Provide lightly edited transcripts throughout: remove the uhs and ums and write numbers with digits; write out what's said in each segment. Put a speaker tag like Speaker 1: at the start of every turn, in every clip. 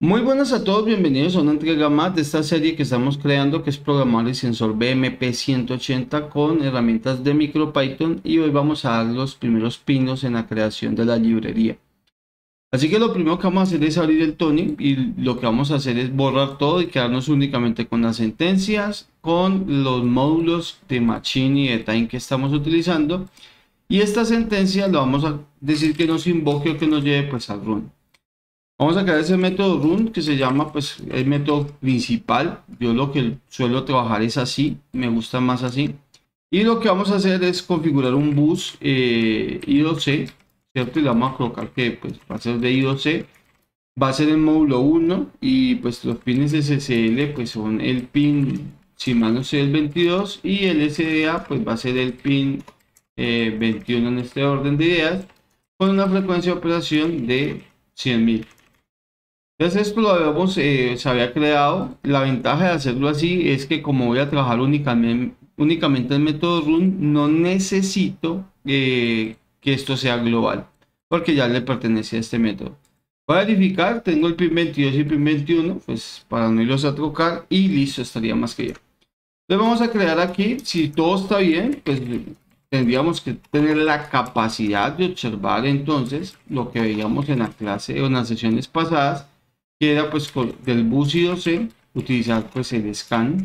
Speaker 1: Muy buenas a todos, bienvenidos a una entrega más de esta serie que estamos creando, que es programar el sensor BMP 180 con herramientas de MicroPython, y hoy vamos a dar los primeros pinos en la creación de la librería. Así que lo primero que vamos a hacer es abrir el Tony, y lo que vamos a hacer es borrar todo y quedarnos únicamente con las sentencias, con los módulos de machine y de time que estamos utilizando, y esta sentencia lo vamos a decir que nos invoque o que nos lleve pues al run. Vamos a crear ese método run que se llama pues el método principal. Yo lo que suelo trabajar es así, me gusta más así. Y lo que vamos a hacer es configurar un bus I2C, ¿cierto? Y le vamos a colocar que pues va a ser de I2C, va a ser el módulo 1 y pues los pines SSL pues son el pin, si mal no sé, el 22, y el SDA pues va a ser el pin 21 en este orden de ideas, con una frecuencia de operación de 100.000. Entonces esto lo habíamos, se había creado. La ventaja de hacerlo así es que como voy a trabajar únicamente el método run, no necesito que esto sea global, porque ya le pertenece a este método. Voy a verificar, tengo el pin 22 y pin 21, pues para no irlos a trocar, y listo, estaría más que bien. Entonces vamos a crear aquí, si todo está bien, pues tendríamos que tener la capacidad de observar entonces lo que veíamos en la clase o en las sesiones pasadas, que era pues del bus I2C, utilizar pues el scan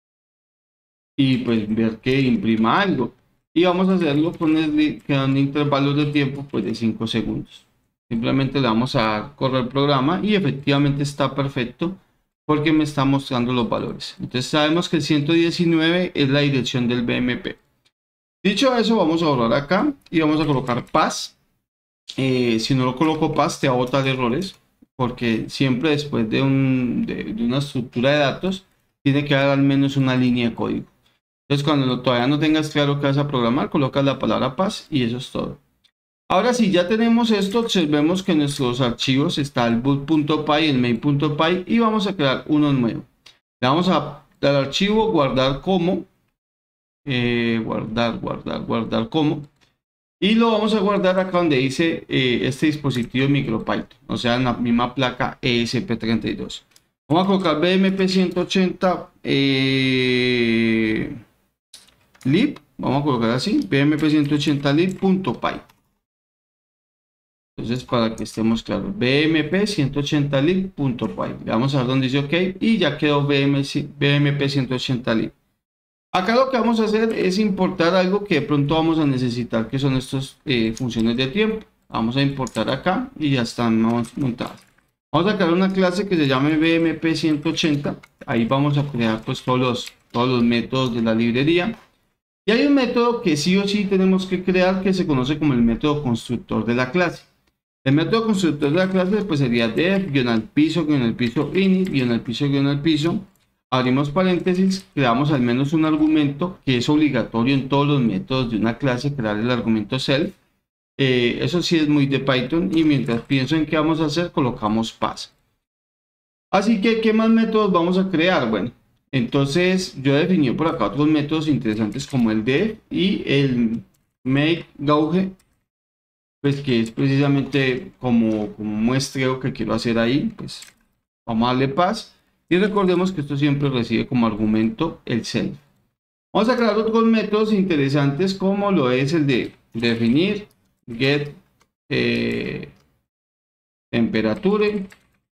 Speaker 1: y pues ver que imprima algo. Y vamos a hacerlo con quedando intervalos de tiempo pues de 5 segundos. Simplemente le vamos a correr el programa y efectivamente está perfecto porque me está mostrando los valores. Entonces sabemos que el 119 es la dirección del BMP. Dicho eso, vamos a borrar acá y vamos a colocar paz. Si no lo coloco paz, te va a botar errores, porque siempre después de una estructura de datos tiene que haber al menos una línea de código. Entonces, cuando todavía no tengas claro qué vas a programar, colocas la palabra paz y eso es todo. Ahora sí, ya tenemos esto, observemos que en nuestros archivos está el boot.py, el main.py, y vamos a crear uno nuevo. Le vamos a dar archivo, guardar como, guardar como, y lo vamos a guardar acá donde dice este dispositivo de MicroPython, o sea, en la misma placa ESP32. Vamos a colocar BMP 180 lib, vamos a colocar así, BMP 180 lib.py. Entonces, para que estemos claros, BMP 180 lib.py. Le vamos a dar donde dice OK y ya quedó BMP 180 lib. Acá lo que vamos a hacer es importar algo que de pronto vamos a necesitar, que son estas funciones de tiempo. Vamos a importar acá y ya están montadas. Vamos a crear una clase que se llame BMP 180. Ahí vamos a crear pues todos los métodos de la librería. Y hay un método que sí o sí tenemos que crear, que se conoce como el método constructor de la clase. El método constructor de la clase pues sería def, piso, init, piso. Abrimos paréntesis, creamos al menos un argumento que es obligatorio en todos los métodos de una clase, crear el argumento self. Eso sí es muy de Python, y mientras pienso en qué vamos a hacer, colocamos pass. Así que, ¿qué más métodos vamos a crear? Bueno, entonces yo he definido por acá otros métodos interesantes como el def y el make gauge, pues que es precisamente como muestreo que quiero hacer ahí. Pues vamos a darle pass y recordemos que esto siempre recibe como argumento el self. Vamos a crear otros métodos interesantes como lo es el de definir get temperature.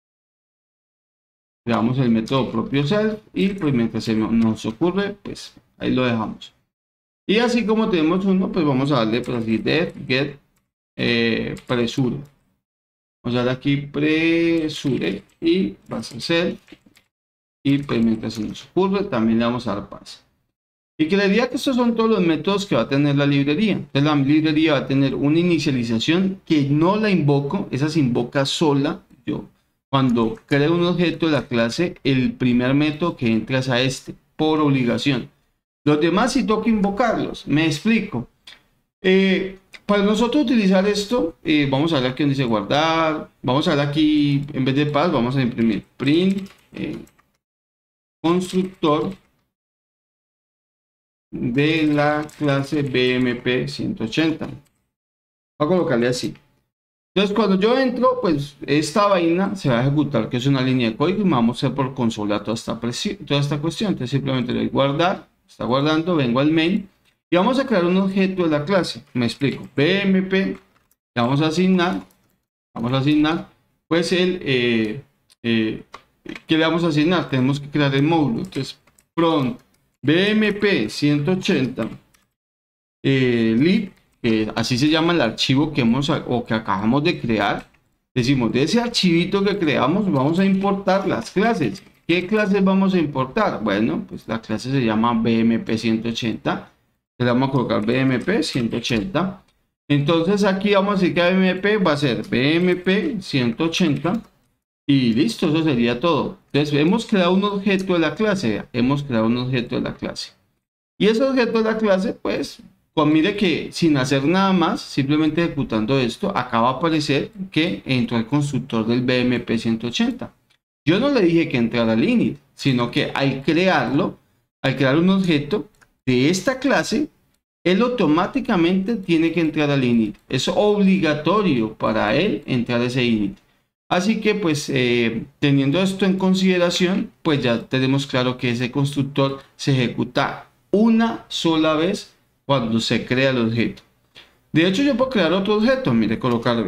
Speaker 1: Creamos el método propio self y pues mientras se nos ocurre, pues ahí lo dejamos. Y así como tenemos uno, pues vamos a darle pues así def get pressure. Vamos a dar aquí pressure y va a ser self, y pues mientras se nos ocurre también le vamos a dar pass. Y creería que estos son todos los métodos que va a tener la librería. Entonces la librería va a tener una inicialización que no la invoco, esa se invoca sola. Yo cuando creo un objeto de la clase, el primer método que entra es a este, por obligación. Los demás sí toca invocarlos, me explico. Para nosotros utilizar esto, vamos a ver aquí donde dice guardar, vamos a ver aquí, en vez de pass, vamos a imprimir print constructor de la clase BMP 180. Voy a colocarle así. Entonces cuando yo entro, pues esta vaina se va a ejecutar, que es una línea de código, y vamos a hacer por consola toda esta cuestión. Entonces simplemente le doy guardar, está guardando, vengo al main y vamos a crear un objeto de la clase. Me explico, BMP, le vamos a asignar, pues ¿qué le vamos a asignar? Tenemos que crear el módulo. Entonces from BMP 180 lib, así se llama el archivo que que acabamos de crear. Decimos, de ese archivito que creamos vamos a importar las clases. ¿Qué clases vamos a importar? Bueno, pues la clase se llama BMP 180. Le vamos a colocar BMP 180. Entonces aquí vamos a decir que BMP va a ser BMP 180 y listo, eso sería todo. Entonces hemos creado un objeto de la clase, y ese objeto de la clase, pues mire que sin hacer nada más, simplemente ejecutando esto, acaba de aparecer que entró el constructor del BMP 180. Yo no le dije que entrara al init, sino que al crear un objeto de esta clase, él automáticamente tiene que entrar al init. Es obligatorio para él entrar a ese init. Así que pues teniendo esto en consideración, pues ya tenemos claro que ese constructor se ejecuta una sola vez cuando se crea el objeto. De hecho, yo puedo crear otro objeto. Mire, colocar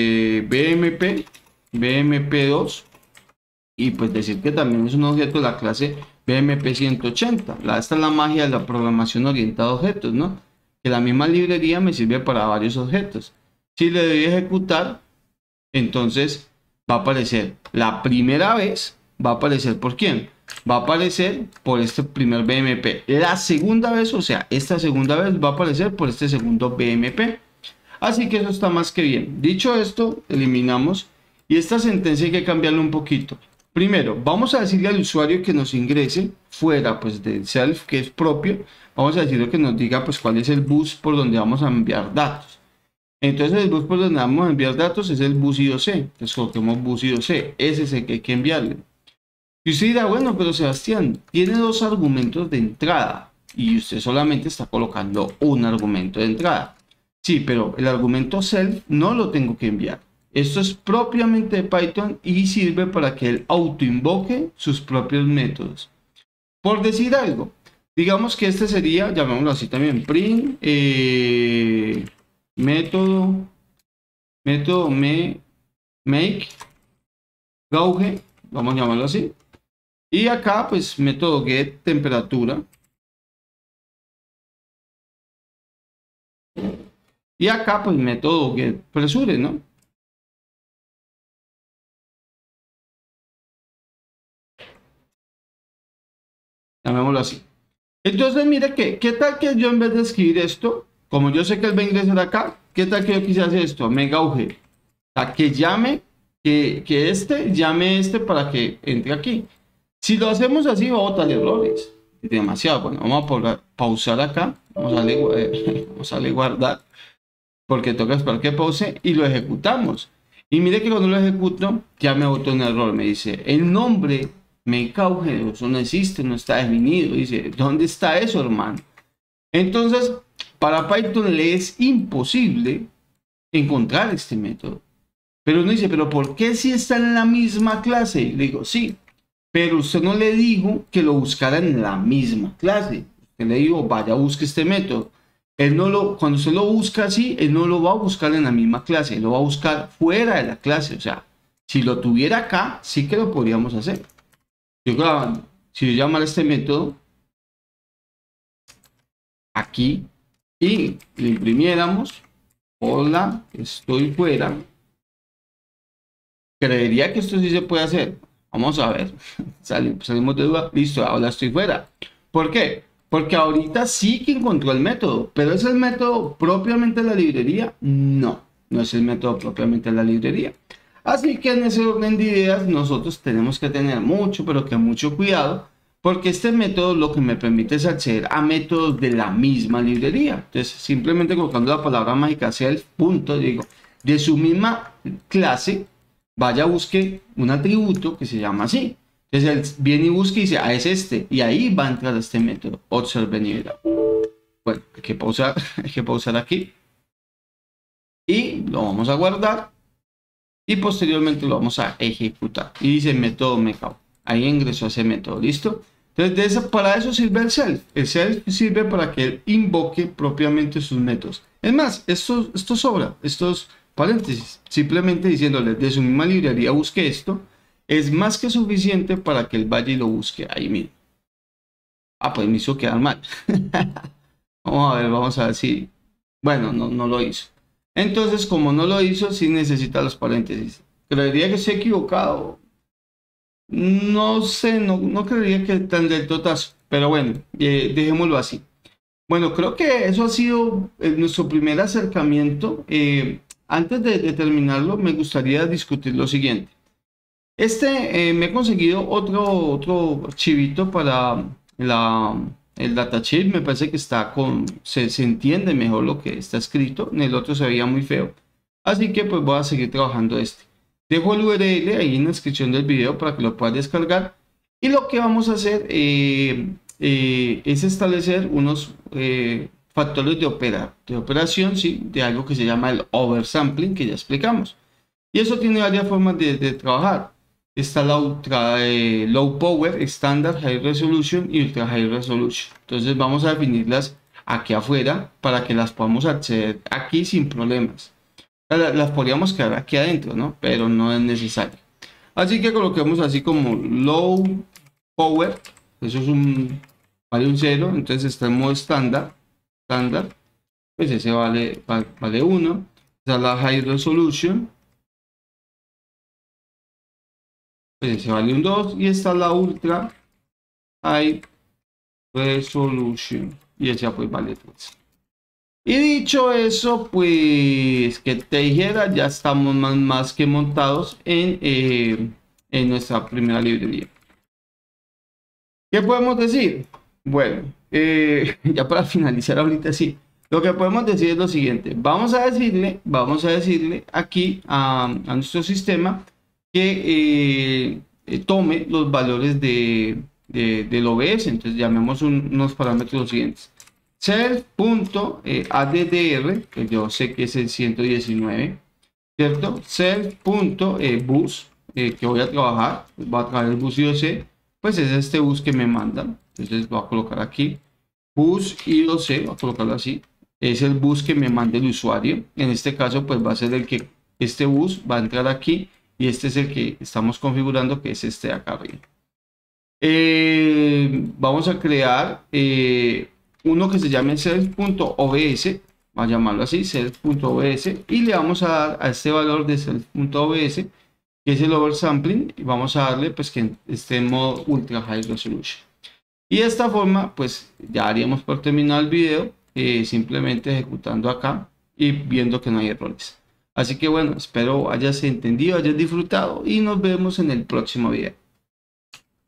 Speaker 1: BMP2 y pues decir que también es un objeto de la clase BMP 180. Esta es la magia de la programación orientada a objetos, ¿no? Que la misma librería me sirve para varios objetos. Si le doy a ejecutar, entonces va a aparecer la primera vez, va a aparecer ¿por quién? Va a aparecer por este primer BMP. La segunda vez, o sea, esta segunda vez va a aparecer por este segundo BMP. Así que eso está más que bien. Dicho esto, eliminamos. Y esta sentencia hay que cambiarla un poquito. Primero, vamos a decirle al usuario que nos ingrese fuera pues del self, que es propio. Vamos a decirle que nos diga pues cuál es el bus por donde vamos a enviar datos. Entonces el bus por donde vamos a enviar datos es el bus I2C. Entonces coloquemos bus I2C. Ese es el que hay que enviarle. Y usted dirá, bueno, pero Sebastián, tiene dos argumentos de entrada y usted solamente está colocando un argumento de entrada. Sí, pero el argumento self no lo tengo que enviar. Esto es propiamente de Python y sirve para que él autoinvoque sus propios métodos. Por decir algo, digamos que este sería, llamémoslo así también, print método make gauge, vamos a llamarlo así. Y acá, pues, método get temperatura. Y acá, pues, método get pressure, ¿no? Llamémoslo así. Entonces, mire que, ¿qué tal que yo en vez de escribir esto, como yo sé que él va a ingresar acá, qué tal que yo quise hacer esto? Mega auge. A que llame, llame este para que entre aquí. Si lo hacemos así, va a botar errores. Demasiado. Bueno, vamos a pausar acá. Vamos a darle guardar. Porque toca esperar que pause y lo ejecutamos. Y mire que cuando lo ejecuto, ya me botó un error. Me dice, el nombre make auge, eso no existe, no está definido. Dice, ¿dónde está eso, hermano? Entonces, para Python le es imposible encontrar este método. Pero uno dice, ¿pero por qué si está en la misma clase? Le digo, sí, pero usted no le dijo que lo buscara en la misma clase. Usted le dijo, vaya, busque este método. Él no cuando usted lo busca así, él no lo va a buscar en la misma clase, él lo va a buscar fuera de la clase. O sea, si lo tuviera acá, sí que lo podríamos hacer. Si yo llamara este método aquí y le imprimiéramos, hola, estoy fuera, creería que esto sí se puede hacer. Vamos a ver. Salimos de duda. Listo, ahora estoy fuera. ¿Por qué? Porque ahorita sí que encontró el método. ¿Pero es el método propiamente de la librería? No, no es el método propiamente de la librería. Así que en ese orden de ideas nosotros tenemos que tener mucho, pero que mucho cuidado. Porque este método lo que me permite es acceder a métodos de la misma librería. Entonces, simplemente colocando la palabra mágica self, punto, digo, de su misma clase, vaya, busque un atributo que se llama así. Entonces él viene y busca y dice, ah, es este. Y ahí va a entrar este método. Observe nivel. Bueno, hay que pausar aquí. Y lo vamos a guardar. y posteriormente lo vamos a ejecutar. Y dice método Makeup. Ahí ingresó ese método, ¿listo? Entonces, para eso sirve el self. El self sirve para que él invoque propiamente sus métodos. Es más, esto sobra, estos paréntesis, simplemente diciéndole de su misma librería busque esto, es más que suficiente para que él vaya y lo busque ahí mismo. Ah, pues me hizo quedar mal. Vamos a ver si... Bueno, no lo hizo. Entonces, como no lo hizo, sí necesita los paréntesis. Creería que estoy equivocado. No sé, no creería que tan del totazo. Pero bueno, dejémoslo así. Bueno, creo que eso ha sido nuestro primer acercamiento. Antes de terminarlo, me gustaría discutir lo siguiente. Me he conseguido otro archivito para el datasheet. Me parece que se entiende mejor lo que está escrito. En el otro se veía muy feo. Así que pues voy a seguir trabajando este. Dejo el URL ahí en la descripción del video para que lo puedas descargar. Y lo que vamos a hacer es establecer unos factores de operación, ¿sí? De algo que se llama el oversampling, que ya explicamos. Y eso tiene varias formas de trabajar. Está la low power, standard, high resolution y ultra high resolution. Entonces vamos a definirlas aquí afuera para que las podamos acceder aquí sin problemas. Las podríamos quedar aquí adentro, ¿no? Pero no es necesario. Así que coloquemos así como low power. Eso es vale un 0. Entonces está en modo estándar. Pues ese vale 1. Está la high resolution. Pues ese vale un 2. Y está la ultra high resolution. Y ese pues vale 3. Y dicho eso, pues que te dijera, ya estamos más que montados en nuestra primera librería. ¿Qué podemos decir? Bueno, ya para finalizar ahorita sí. Lo que podemos decir es lo siguiente. Vamos a decirle aquí a nuestro sistema que tome los valores del OBS. Entonces llamemos unos parámetros los siguientes. Self.addr, que yo sé que es el 119, ¿cierto? Self.bus, que voy a trabajar el bus IOC, pues es este bus que me mandan. Entonces voy a colocar aquí, bus IOC, voy a colocarlo así, es el bus que me manda el usuario. En este caso, pues va a ser este bus va a entrar aquí y este es el que estamos configurando, que es este de acá arriba. Vamos a crear uno que se llame self.obs, va a llamarlo así, self.obs, y le vamos a dar a este valor de self.obs, que es el oversampling, y vamos a darle pues que esté en modo ultra high resolution. Y de esta forma pues ya haríamos por terminar el video, simplemente ejecutando acá y viendo que no hay errores. Así que bueno, espero hayas entendido, hayas disfrutado y nos vemos en el próximo video.